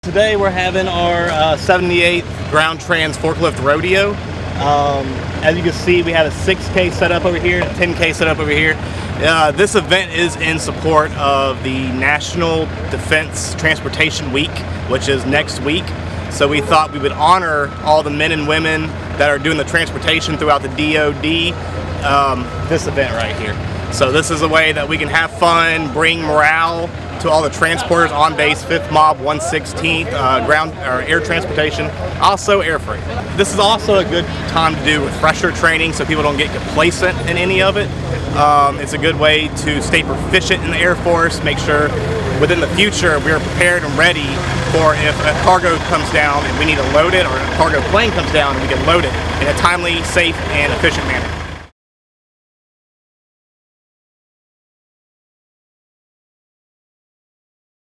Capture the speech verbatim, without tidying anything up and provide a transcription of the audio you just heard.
Today we're having our uh, seventy-eighth Ground Trans Forklift Rodeo. Um, as you can see, we have a six K set up over here, a ten K set up over here. Uh, this event is in support of the National Defense Transportation Week, which is next week. So we thought we would honor all the men and women that are doing the transportation throughout the D O D, um, this event right here. So this is a way that we can have fun, bring morale to all the transporters on base, fifth Mob, one sixteenth, uh, ground or air transportation, also air freight. This is also a good time to do refresher training so people don't get complacent in any of it. Um, it's a good way to stay proficient in the Air Force, make sure within the future we are prepared and ready for if a cargo comes down and we need to load it, or a cargo plane comes down and we can load it in a timely, safe, and efficient manner.